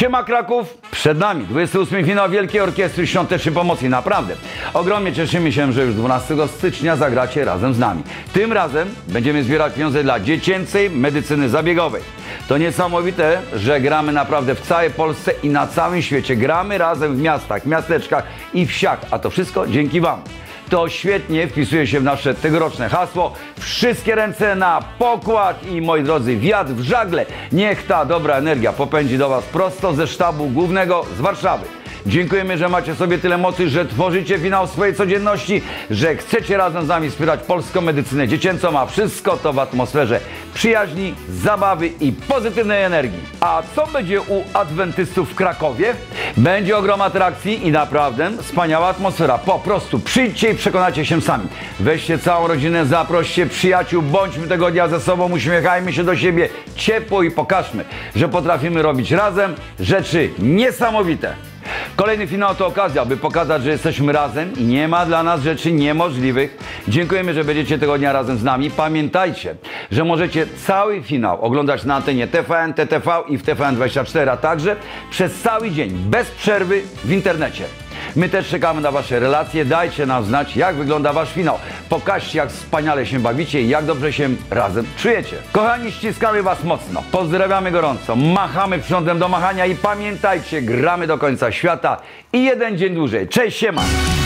Siema Kraków, przed nami 28. finał Wielkiej Orkiestry Świątecznej Pomocy. Naprawdę, ogromnie cieszymy się, że już 12 stycznia zagracie razem z nami. Tym razem będziemy zbierać pieniądze dla dziecięcej medycyny zabiegowej. To niesamowite, że gramy naprawdę w całej Polsce i na całym świecie. Gramy razem w miastach, miasteczkach i wsiach, a to wszystko dzięki Wam. To świetnie wpisuje się w nasze tegoroczne hasło. Wszystkie ręce na pokład i moi drodzy, wiatr w żagle. Niech ta dobra energia popędzi do Was prosto ze sztabu głównego z Warszawy. Dziękujemy, że macie sobie tyle mocy, że tworzycie finał swojej codzienności, że chcecie razem z nami wspierać polską medycynę dziecięcą, a wszystko to w atmosferze przyjaźni, zabawy i pozytywnej energii. A co będzie u adwentystów w Krakowie? Będzie ogrom atrakcji i naprawdę wspaniała atmosfera. Po prostu przyjdźcie i przekonacie się sami. Weźcie całą rodzinę, zaproście przyjaciół, bądźmy tego dnia ze sobą, uśmiechajmy się do siebie ciepło i pokażmy, że potrafimy robić razem rzeczy niesamowite. Kolejny finał to okazja, by pokazać, że jesteśmy razem i nie ma dla nas rzeczy niemożliwych. Dziękujemy, że będziecie tego dnia razem z nami. Pamiętajcie, że możecie cały finał oglądać na antenie TVN, TTV i w TVN24, a także przez cały dzień, bez przerwy w internecie. My też czekamy na Wasze relacje. Dajcie nam znać, jak wygląda Wasz finał. Pokażcie, jak wspaniale się bawicie i jak dobrze się razem czujecie. Kochani, ściskamy Was mocno. Pozdrawiamy gorąco. Machamy przyrządem do machania i pamiętajcie, gramy do końca świata i jeden dzień dłużej. Cześć, siema!